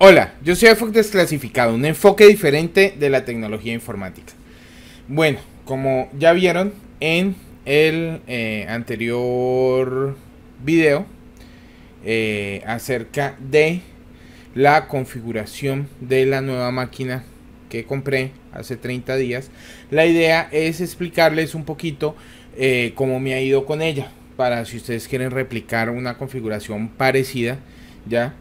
Hola, yo soy EFOC Desclasificado, un enfoque diferente de la tecnología informática. Bueno, como ya vieron en el anterior video acerca de la configuración de la nueva máquina que compré hace 30 días, la idea es explicarles un poquito cómo me ha ido con ella, para si ustedes quieren replicar una configuración parecida, ¿ya?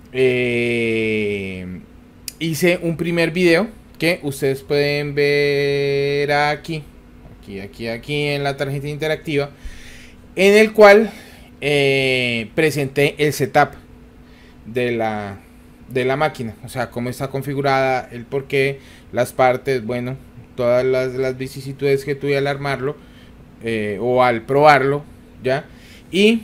Hice un primer video que ustedes pueden ver aquí en la tarjeta interactiva, en el cual presenté el setup de la máquina, o sea, cómo está configurada, el porqué, las partes, bueno, todas las vicisitudes que tuve al armarlo o al probarlo, ¿ya? Y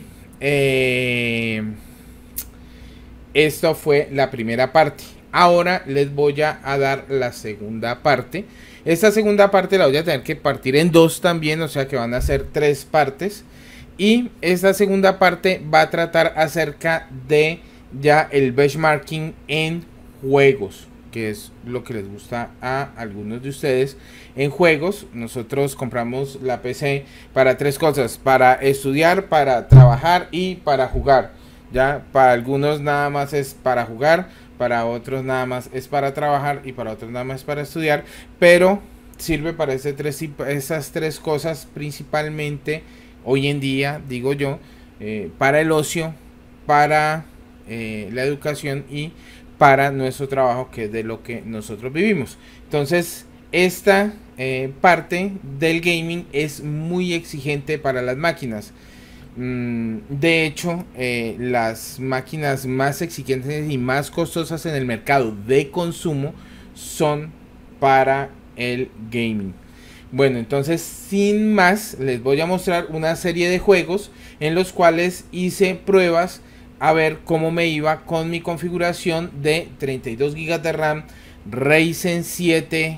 esto fue la primera parte. Ahora les voy a dar la segunda parte. Esta segunda parte la voy a tener que partir en dos también, o sea que van a ser 3 partes. Y esta segunda parte va a tratar acerca de ya el benchmarking en juegos, que es lo que les gusta a algunos de ustedes. En juegos, nosotros compramos la PC para 3 cosas: para estudiar, para trabajar y para jugar. Ya, para algunos nada más es para jugar, para otros nada más es para trabajar y para otros nada más es para estudiar, pero sirve para esas 3 cosas principalmente hoy en día, digo yo, para el ocio, para la educación y para nuestro trabajo, que es de lo que nosotros vivimos. Entonces, esta parte del gaming es muy exigente para las máquinas. De hecho, las máquinas más exigentes y más costosas en el mercado de consumo son para el gaming. Bueno, entonces sin más les voy a mostrar una serie de juegos en los cuales hice pruebas a ver cómo me iba con mi configuración de 32 GB de RAM, Ryzen 7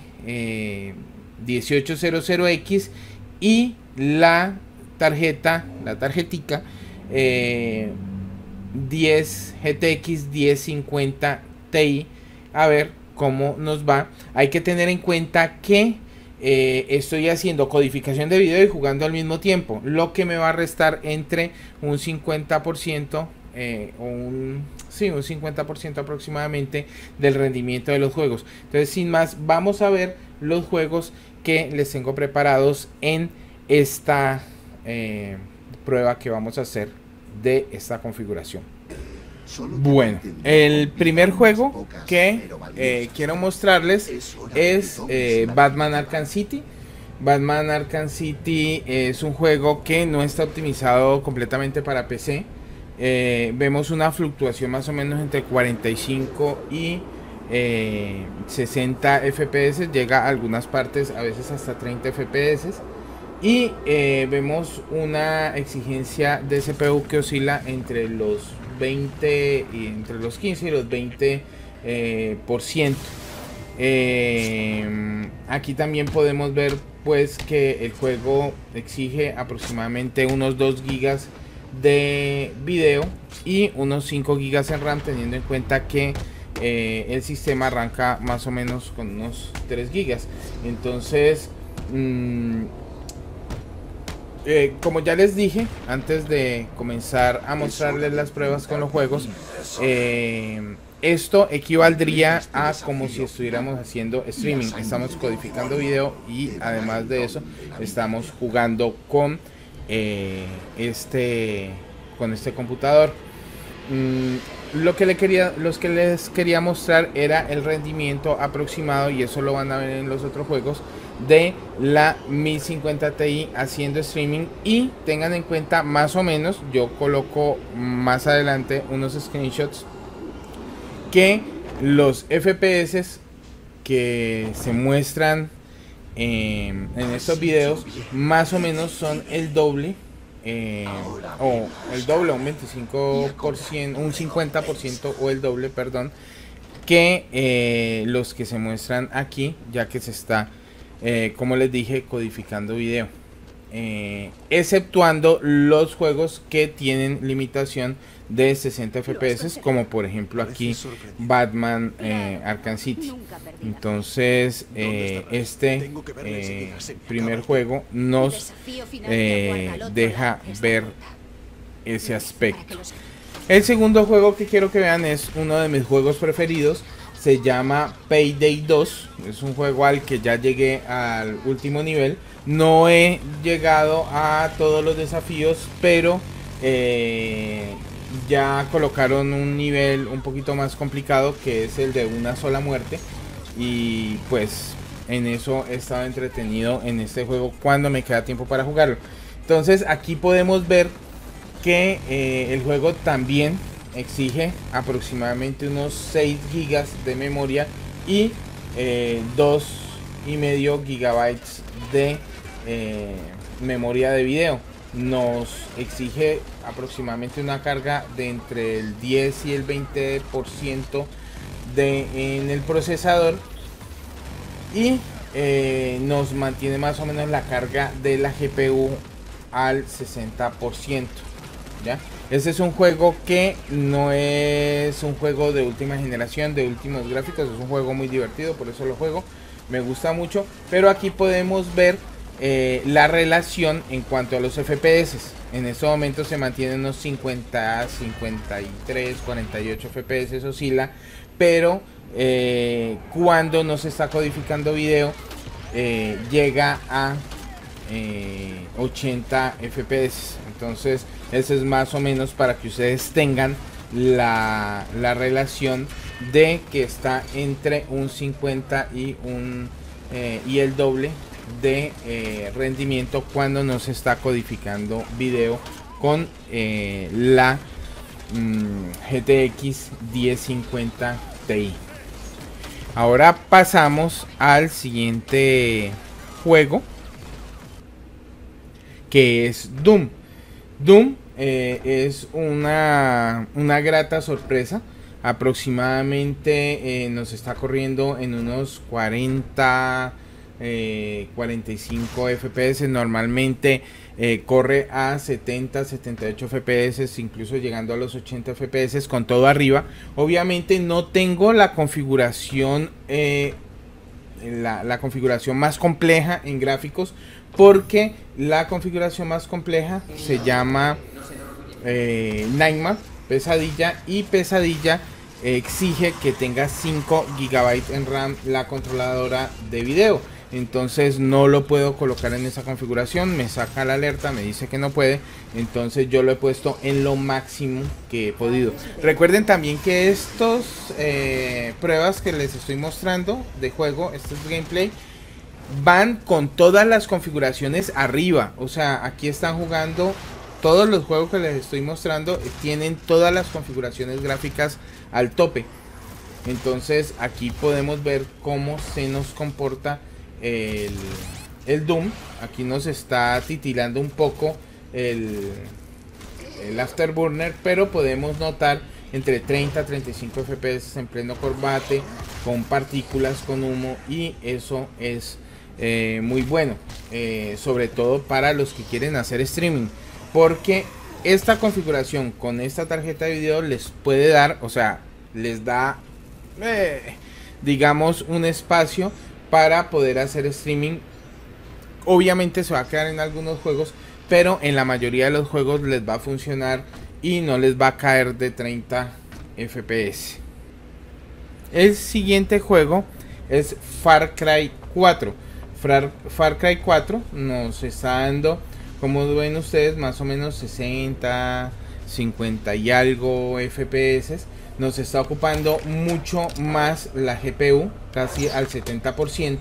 1800X y la tarjetica 10 GTX 1050 Ti, a ver cómo nos va. Hay que tener en cuenta que estoy haciendo codificación de video y jugando al mismo tiempo, lo que me va a restar entre un 50% un 50% aproximadamente del rendimiento de los juegos. Entonces, sin más, vamos a ver los juegos que les tengo preparados en esta prueba que vamos a hacer de esta configuración. Bueno, el primer juego que quiero mostrarles es Batman Arkham City. Batman Arkham City es un juego que no está optimizado completamente para PC. Vemos una fluctuación más o menos entre 45 y 60 FPS, llega a algunas partes a veces hasta 30 FPS. Y vemos una exigencia de CPU que oscila entre los 20 y entre los 15 y los 20%. Aquí también podemos ver pues que el juego exige aproximadamente unos 2 GB de video y unos 5 GB en RAM, teniendo en cuenta que el sistema arranca más o menos con unos 3 GB. Entonces, como ya les dije antes de comenzar a mostrarles las pruebas con los juegos, esto equivaldría a como si estuviéramos haciendo streaming. Estamos codificando video y además de eso estamos jugando con este computador. Lo que les quería mostrar era el rendimiento aproximado, y eso lo van a ver en los otros juegos, de la 1050 Ti haciendo streaming. Y tengan en cuenta, más o menos, yo coloco más adelante unos screenshots, que los FPS que se muestran en estos videos más o menos son el doble, o el doble, un 25%, un 50% o el doble, perdón, que los que se muestran aquí, ya que se está, como les dije, codificando video, exceptuando los juegos que tienen limitación de 60 FPS, como por ejemplo aquí Batman Arkham City. Entonces este primer juego nos deja ver ese aspecto. El segundo juego que quiero que vean es uno de mis juegos preferidos. Se llama Payday 2. Es un juego al que ya llegué al último nivel. No he llegado a todos los desafíos, pero ya colocaron un nivel un poquito más complicado, que es el de una sola muerte. Y pues en eso he estado entretenido en este juego cuando me queda tiempo para jugarlo. Entonces aquí podemos ver que el juego también exige aproximadamente unos 6 gigas de memoria y 2,5 gigabytes de memoria de video. Nos exige aproximadamente una carga de entre el 10 y el 20% en el procesador, y nos mantiene más o menos la carga de la GPU al 60%. ¿Ya? Este es un juego que no es un juego de última generación, de últimos gráficos. Es un juego muy divertido, por eso lo juego, me gusta mucho. Pero aquí podemos ver la relación en cuanto a los FPS. En este momento se mantiene unos 50, 53, 48 FPS, oscila. Pero cuando no se está codificando video, llega a 80 FPS. Entonces eso es más o menos para que ustedes tengan la relación de que está entre un 50 y el doble de rendimiento cuando no se está codificando video con la GTX 1050 Ti. Ahora pasamos al siguiente juego, que es Doom. Doom es una grata sorpresa. Aproximadamente nos está corriendo en unos 40 45 FPS. Normalmente corre a 70, 78 FPS, incluso llegando a los 80 FPS con todo arriba. Obviamente no tengo la configuración la configuración más compleja en gráficos, porque la configuración más compleja se llama Nightmare, pesadilla, y pesadilla exige que tenga 5 GB en RAM la controladora de video. Entonces no lo puedo colocar en esa configuración, me saca la alerta, me dice que no puede. Entonces yo lo he puesto en lo máximo que he podido. Recuerden también que estos pruebas que les estoy mostrando de juego, estos gameplay, van con todas las configuraciones arriba. O sea, aquí están jugando todos los juegos que les estoy mostrando, tienen todas las configuraciones gráficas al tope. Entonces aquí podemos ver cómo se nos comporta el Doom. Aquí nos está titilando un poco el Afterburner, pero podemos notar entre 30 a 35 FPS en pleno combate, con partículas, con humo, y eso es muy bueno, sobre todo para los que quieren hacer streaming, porque esta configuración con esta tarjeta de video les puede dar, o sea, les da digamos un espacio para poder hacer streaming. Obviamente se va a quedar en algunos juegos, pero en la mayoría de los juegos les va a funcionar y no les va a caer de 30 FPS. El siguiente juego es Far Cry 4. Far Cry 4 nos está dando, como ven ustedes, más o menos 60, 50 y algo FPS. Nos está ocupando mucho más la GPU, casi al 70%,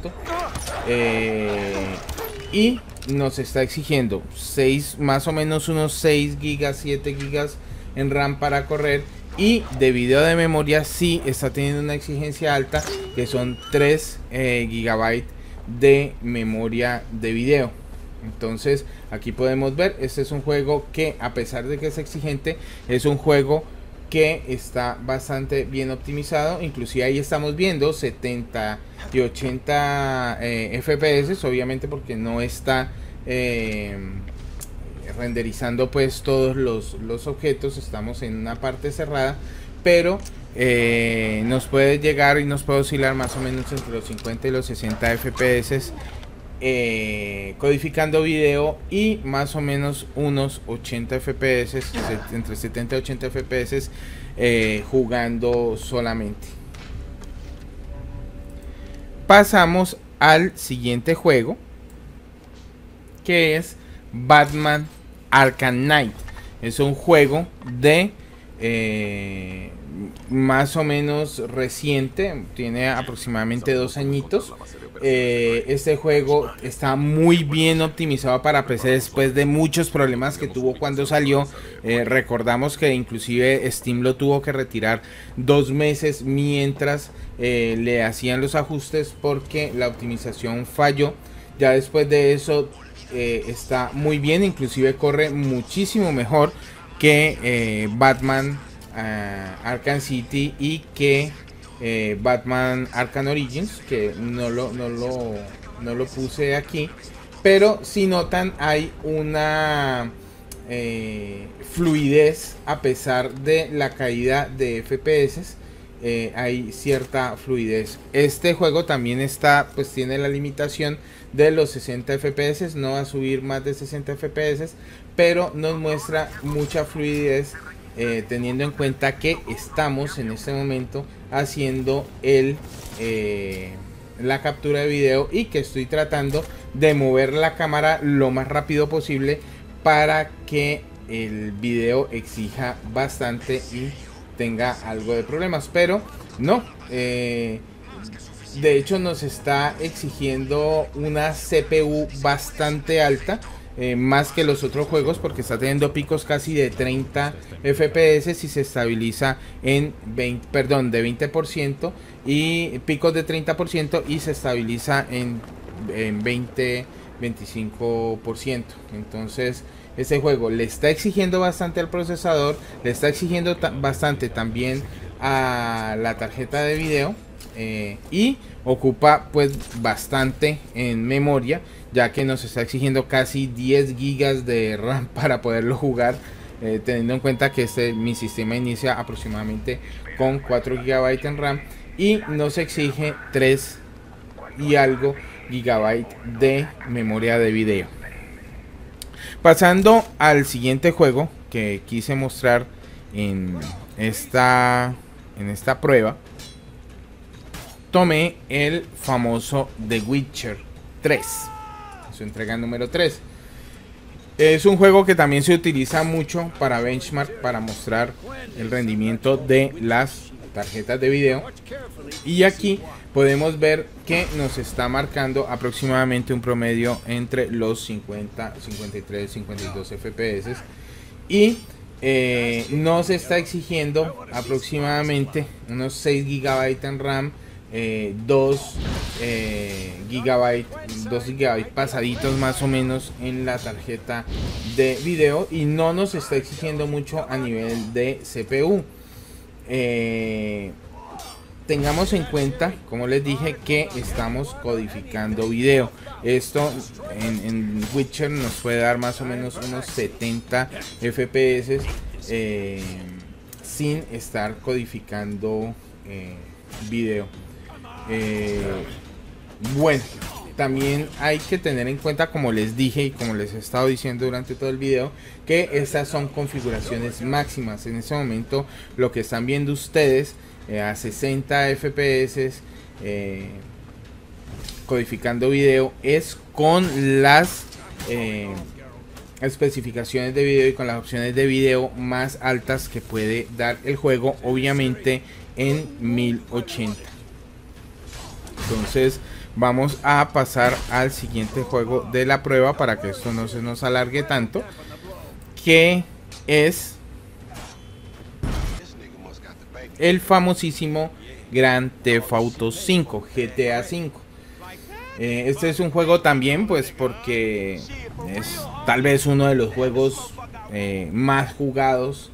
y nos está exigiendo más o menos unos 6 gigas, 7 gigas en RAM para correr, y de video de memoria sí está teniendo una exigencia alta, que son 3 gigabytes de memoria de video. Entonces aquí podemos ver, este es un juego que, a pesar de que es exigente, es un juego que está bastante bien optimizado. Inclusive ahí estamos viendo 70 y 80 FPS, obviamente porque no está renderizando pues todos los objetos. Estamos en una parte cerrada, pero nos puede llegar y nos puede oscilar más o menos entre los 50 y los 60 FPS codificando video, y más o menos unos 80 FPS, entre 70 y 80 FPS jugando solamente. Pasamos al siguiente juego, que es Batman Arkham Knight. Es un juego de más o menos reciente, tiene aproximadamente 2 añitos. Este juego está muy bien optimizado para PC después de muchos problemas que tuvo cuando salió. Recordamos que inclusive Steam lo tuvo que retirar 2 meses mientras le hacían los ajustes porque la optimización falló. Ya después de eso está muy bien, inclusive corre muchísimo mejor que Batman Arkham City y que Batman Arkham Origins, que no lo puse aquí, pero si notan hay una fluidez a pesar de la caída de FPS. Hay cierta fluidez. Este juego también está, pues tiene la limitación de los 60 FPS, no va a subir más de 60 FPS, pero nos muestra mucha fluidez, teniendo en cuenta que estamos en este momento haciendo la captura de video y que estoy tratando de mover la cámara lo más rápido posible para que el video exija bastante y tenga algo de problemas, pero no, de hecho nos está exigiendo una CPU bastante alta, más que los otros juegos, porque está teniendo picos casi de 30 FPS y se estabiliza en 20%, y picos de 30% y se estabiliza en 25%. Entonces este juego le está exigiendo bastante al procesador, le está exigiendo bastante también a la tarjeta de video, y ocupa pues bastante en memoria, ya que nos está exigiendo casi 10 gigas de RAM para poderlo jugar, teniendo en cuenta que mi sistema inicia aproximadamente con 4 GB en RAM y nos exige 3 y algo GB de memoria de video. Pasando al siguiente juego que quise mostrar en esta prueba, tomé el famoso The Witcher 3, su entrega número 3. Es un juego que también se utiliza mucho para benchmark, para mostrar el rendimiento de las tarjetas de video, y aquí podemos ver que nos está marcando aproximadamente un promedio entre los 50, 53, 52 FPS, y nos está exigiendo aproximadamente unos 6 GB en RAM, 2 GB pasaditos más o menos en la tarjeta de video, y no nos está exigiendo mucho a nivel de CPU. Tengamos en cuenta, como les dije, que estamos codificando video. Esto en Witcher nos puede dar más o menos unos 70 FPS sin estar codificando video. Bueno, también hay que tener en cuenta, como les dije y como les he estado diciendo durante todo el video, que estas son configuraciones máximas. En este momento lo que están viendo ustedes a 60 FPS codificando video es con las especificaciones de video y con las opciones de video más altas que puede dar el juego, obviamente en 1080. Entonces vamos a pasar al siguiente juego de la prueba para que esto no se nos alargue tanto, que es el famosísimo Grand Theft Auto 5, GTA 5. Este es un juego también, pues porque es tal vez uno de los juegos más jugados.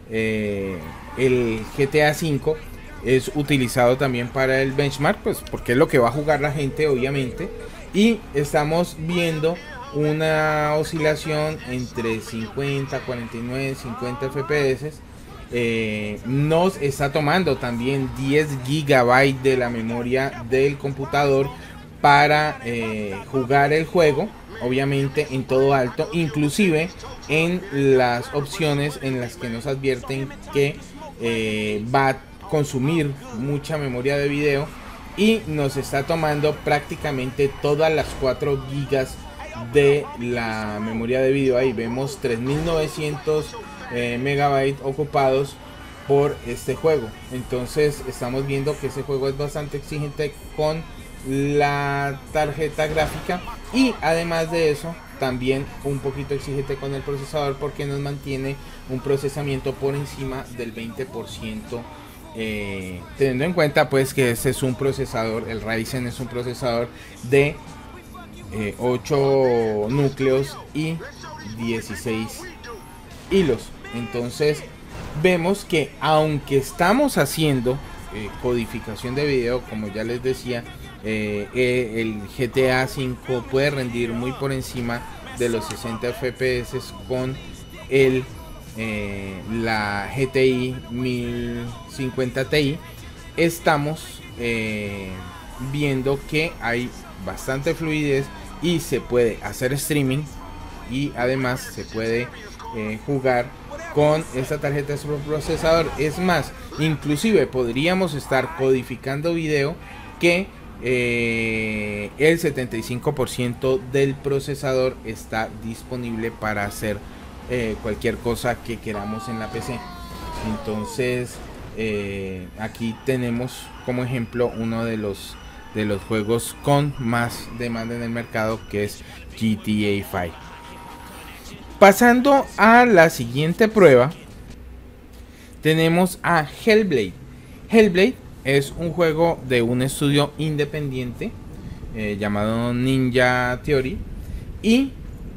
El GTA 5 es utilizado también para el benchmark, pues porque es lo que va a jugar la gente, obviamente. Y estamos viendo una oscilación entre 50, 49, 50 FPS. Nos está tomando también 10 GB de la memoria del computador para jugar el juego, obviamente en todo alto, inclusive en las opciones en las que nos advierten que va a consumir mucha memoria de video, y nos está tomando prácticamente todas las 4 GB de la memoria de video. Ahí vemos 3900 megabytes ocupados por este juego. Entonces estamos viendo que ese juego es bastante exigente con la tarjeta gráfica, y además de eso también un poquito exigente con el procesador, porque nos mantiene un procesamiento por encima del 20%, teniendo en cuenta pues que este es un procesador, el Ryzen es un procesador de 8 núcleos y 16 hilos. Entonces vemos que aunque estamos haciendo codificación de video, como ya les decía, el GTA V puede rendir muy por encima de los 60 FPS con la GTI 1050 Ti. Estamos viendo que hay bastante fluidez y se puede hacer streaming, y además se puede jugar con esta tarjeta de su procesador. Es más, inclusive podríamos estar codificando video que el 75% del procesador está disponible para hacer cualquier cosa que queramos en la PC. Entonces aquí tenemos como ejemplo uno de los juegos con más demanda en el mercado, que es GTA 5. Pasando a la siguiente prueba, tenemos a Hellblade. Hellblade es un juego de un estudio independiente llamado Ninja Theory, y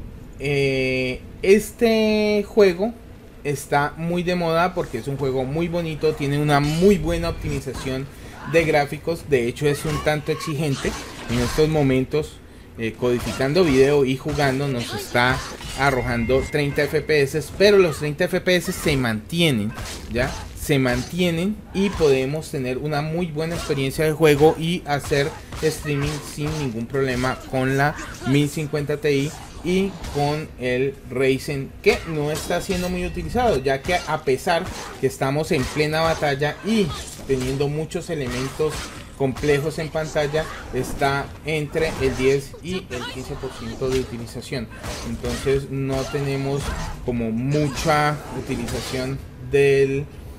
este juego está muy de moda porque es un juego muy bonito, tiene una muy buena optimización de gráficos. De hecho es un tanto exigente en estos momentos. Codificando video y jugando nos está arrojando 30 FPS, pero los 30 FPS se mantienen, ya se mantienen, y podemos tener una muy buena experiencia de juego y hacer streaming sin ningún problema con la 1050 Ti y con el Ryzen, que no está siendo muy utilizado, ya que a pesar que estamos en plena batalla y teniendo muchos elementos complejos en pantalla, está entre el 10 y el 15% de utilización. Entonces no tenemos como mucha utilización del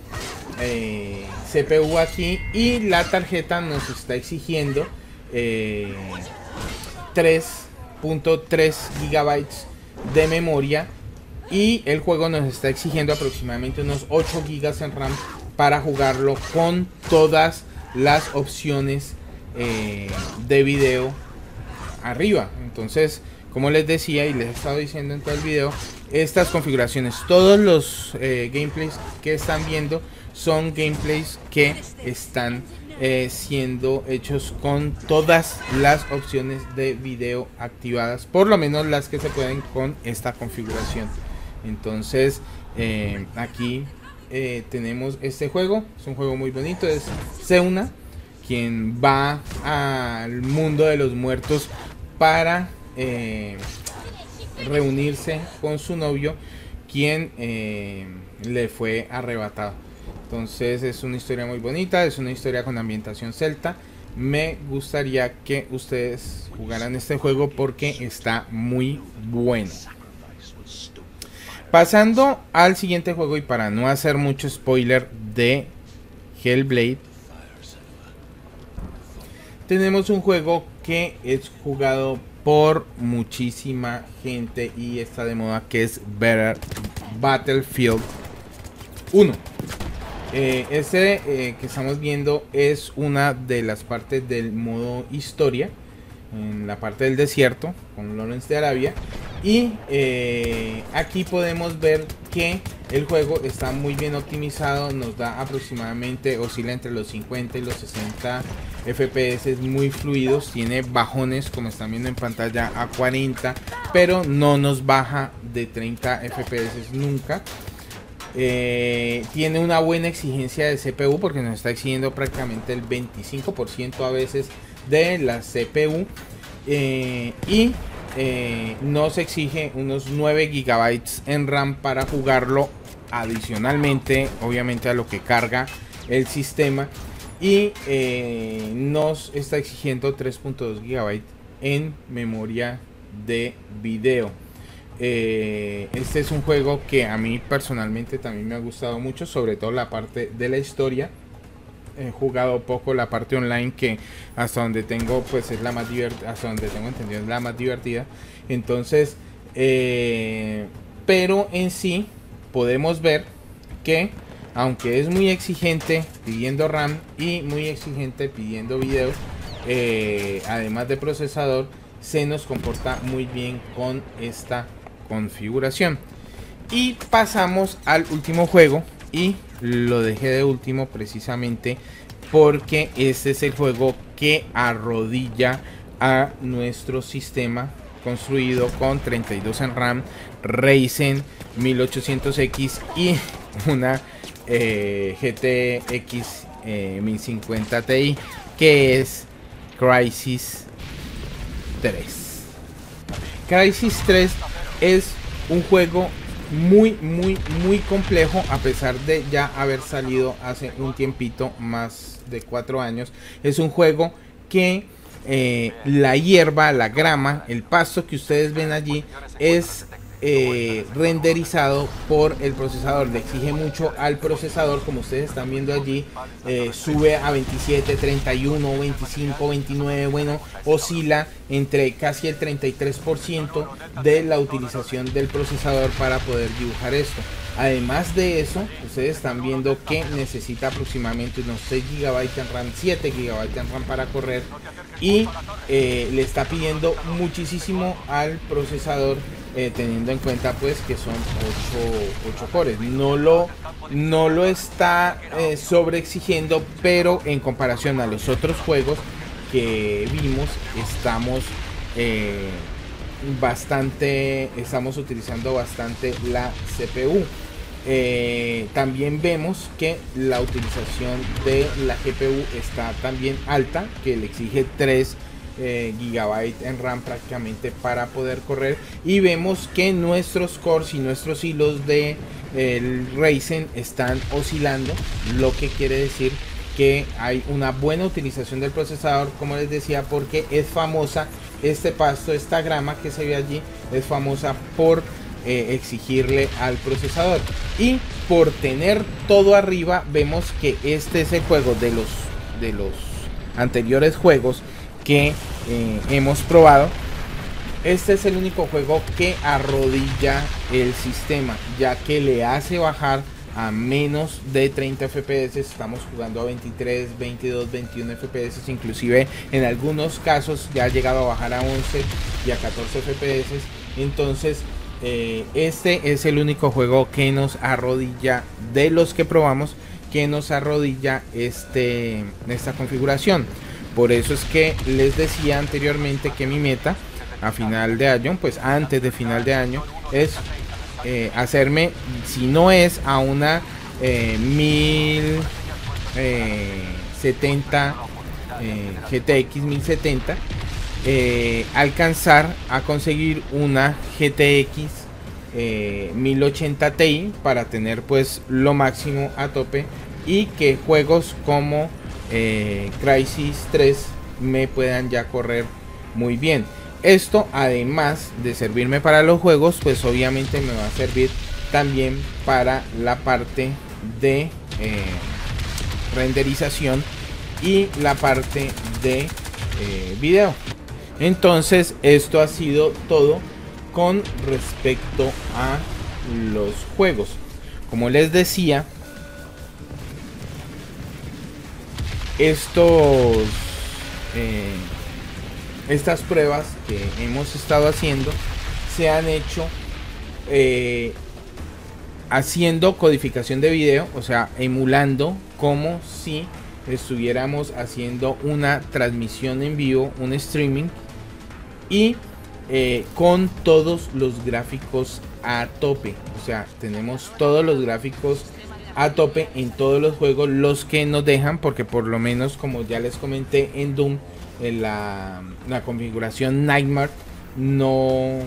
CPU aquí, y la tarjeta nos está exigiendo 3.3 GB de memoria, y el juego nos está exigiendo aproximadamente unos 8 GB en RAM para jugarlo con todas las opciones de video arriba. Entonces, como les decía y les he estado diciendo en todo el video, estas configuraciones, todos los gameplays que están viendo son gameplays que están siendo hechos con todas las opciones de video activadas, por lo menos las que se pueden con esta configuración. Entonces aquí tenemos este juego, es un juego muy bonito, es Seuna, quien va al mundo de los muertos para reunirse con su novio, quien le fue arrebatado. Entonces es una historia muy bonita, es una historia con ambientación celta. Me gustaría que ustedes jugaran este juego porque está muy bueno. Pasando al siguiente juego, y para no hacer mucho spoiler de Hellblade, tenemos un juego que es jugado por muchísima gente y está de moda, que es Battlefield 1. Que estamos viendo es una de las partes del modo historia, en la parte del desierto con Lawrence de Arabia, Y aquí podemos ver que el juego está muy bien optimizado, nos da aproximadamente, oscila entre los 50 y los 60 FPS muy fluidos, tiene bajones como están viendo en pantalla a 40, pero no nos baja de 30 FPS nunca. Tiene una buena exigencia de CPU porque nos está exigiendo prácticamente el 25% a veces de la CPU, y nos exige unos 9 GB en RAM para jugarlo adicionalmente, obviamente, a lo que carga el sistema, y nos está exigiendo 3.2 GB en memoria de video. Este es un juego que a mí personalmente también me ha gustado mucho, sobre todo la parte de la historia. He jugado poco la parte online, que hasta donde tengo pues es la más divertida, hasta donde tengo entendido es la más divertida. Entonces pero en sí podemos ver que aunque es muy exigente pidiendo RAM y muy exigente pidiendo video, además de procesador, se nos comporta muy bien con esta configuración. Y pasamos al último juego, y lo dejé de último precisamente porque este es el juego que arrodilla a nuestro sistema construido con 32 en RAM, Ryzen 1800X y una GTX 1050 Ti, que es Crysis 3. Crysis 3 es un juego muy complejo, a pesar de ya haber salido hace un tiempito, más de 4 años. Es un juego que la hierba, la grama, el pasto que ustedes ven allí es renderizado por el procesador. Le exige mucho al procesador, como ustedes están viendo allí. Sube a 27, 31, 25, 29, bueno, oscila entre casi el 33% de la utilización del procesador para poder dibujar esto. Además de eso, ustedes están viendo que necesita aproximadamente unos 6 GB en RAM, 7 GB en RAM para correr, y le está pidiendo muchísimo al procesador, teniendo en cuenta pues que son 8 cores. No lo está sobre exigiendo, pero en comparación a los otros juegos que vimos, estamos utilizando bastante la CPU. También vemos que la utilización de la GPU está también alta, que le exige 3 GB en RAM prácticamente para poder correr, y vemos que nuestros cores y nuestros hilos de el Ryzen están oscilando, lo que quiere decir que hay una buena utilización del procesador, como les decía, porque es famosa este pasto, esta grama que se ve allí, es famosa por exigirle al procesador, y por tener todo arriba. Vemos que este es el juego de los anteriores juegos que hemos probado. Este es el único juego que arrodilla el sistema, ya que le hace bajar a menos de 30 FPS. Estamos jugando a 23, 22, 21 FPS, inclusive en algunos casos ya ha llegado a bajar a 11 y a 14 FPS. Entonces este es el único juego que nos arrodilla, de los que probamos, que nos arrodilla esta configuración. Por eso es que les decía anteriormente que mi meta a final de año, pues antes de final de año, es hacerme, si no es a una 1070 GTX 1070, alcanzar a conseguir una GTX 1080 Ti para tener pues lo máximo a tope, y que juegos como Crysis 3 me puedan ya correr muy bien. Esto, además de servirme para los juegos, pues obviamente me va a servir también para la parte de renderización y la parte de video. Entonces esto ha sido todo con respecto a los juegos. Como les decía, estas pruebas que hemos estado haciendo se han hecho haciendo codificación de video, o sea, emulando como si estuviéramos haciendo una transmisión en vivo, un streaming, y con todos los gráficos a tope. O sea, tenemos todos los gráficos a tope en todos los juegos, los que nos dejan, porque por lo menos, como ya les comenté, en Doom, en la configuración Nightmare no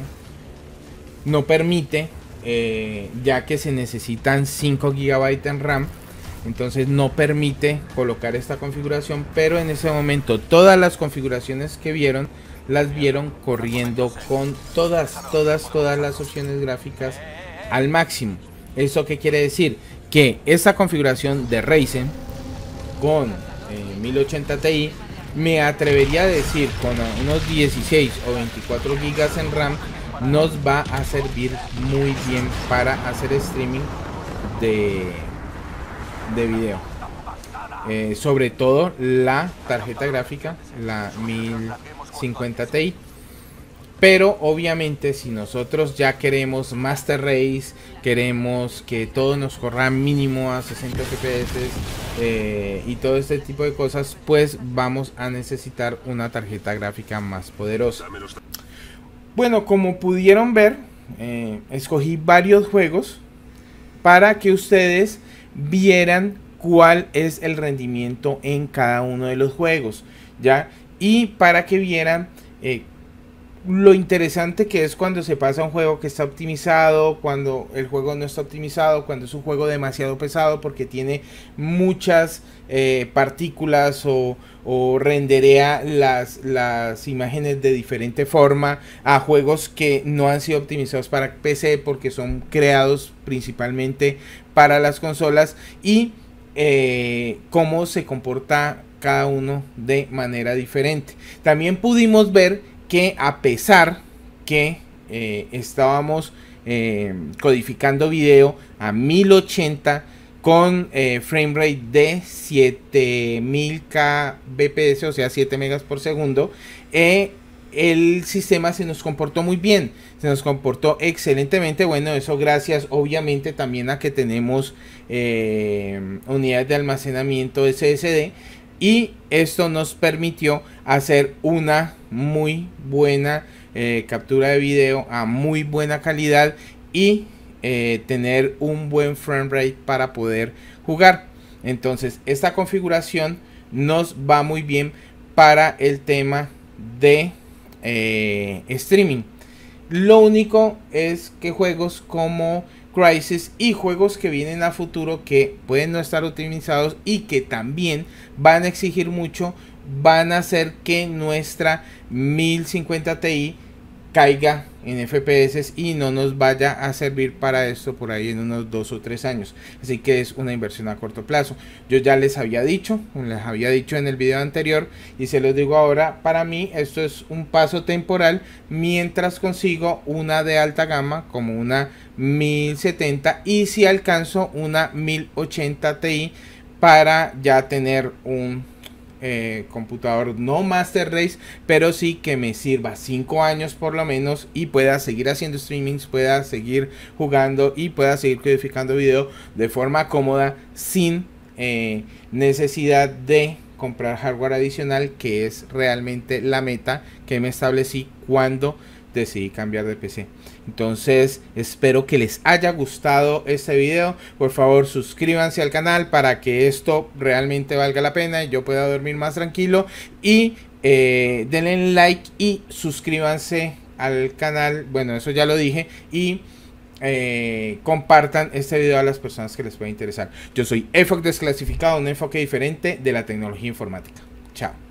permite, ya que se necesitan 5 GB en RAM, entonces no permite colocar esta configuración. Pero en ese momento todas las configuraciones que vieron las vieron corriendo con todas las opciones gráficas al máximo. ¿Eso qué quiere decir? Que esta configuración de Ryzen con 1080 Ti, me atrevería a decir, con unos 16 o 24 GB en RAM, nos va a servir muy bien para hacer streaming de video. Sobre todo la tarjeta gráfica, la 1050 Ti. Pero obviamente si nosotros ya queremos Master Race, queremos que todo nos corra mínimo a 60 FPS y todo este tipo de cosas, pues vamos a necesitar una tarjeta gráfica más poderosa. Bueno, como pudieron ver, escogí varios juegos para que ustedes vieran cuál es el rendimiento en cada uno de los juegos, ¿ya? Y para que vieran lo interesante que es cuando se pasa un juego que está optimizado, cuando el juego no está optimizado, cuando es un juego demasiado pesado porque tiene muchas partículas o renderea las imágenes de diferente forma, a juegos que no han sido optimizados para PC porque son creados principalmente para las consolas, y cómo se comporta cada uno de manera diferente. También pudimos ver que a pesar que estábamos codificando video a 1080 con frame rate de 7000 kbps, o sea 7 megas por segundo, el sistema se nos comportó muy bien, se nos comportó excelentemente. Bueno, eso gracias obviamente también a que tenemos unidades de almacenamiento SSD, y esto nos permitió hacer una muy buena captura de video a muy buena calidad y tener un buen frame rate para poder jugar. Entonces esta configuración nos va muy bien para el tema de streaming. Lo único es que juegos como Crysis y juegos que vienen a futuro, que pueden no estar optimizados y que también van a exigir mucho, van a hacer que nuestra 1050 Ti caiga en FPS y no nos vaya a servir para esto por ahí en unos 2 o 3 años. Así que es una inversión a corto plazo. Yo ya les había dicho en el video anterior y se los digo ahora, para mí esto es un paso temporal mientras consigo una de alta gama como una 1070, y si alcanzo una 1080 Ti para ya tener un computador no Master Race, pero sí que me sirva 5 años por lo menos y pueda seguir haciendo streamings, pueda seguir jugando y pueda seguir codificando video de forma cómoda sin necesidad de comprar hardware adicional, que es realmente la meta que me establecí cuando decidí cambiar de PC. Entonces espero que les haya gustado este video. Por favor suscríbanse al canal para que esto realmente valga la pena y yo pueda dormir más tranquilo, y denle like y suscríbanse al canal, bueno, eso ya lo dije, y compartan este video a las personas que les pueda interesar. Yo soy EFOC Desclasificado, un enfoque diferente de la tecnología informática. Chao.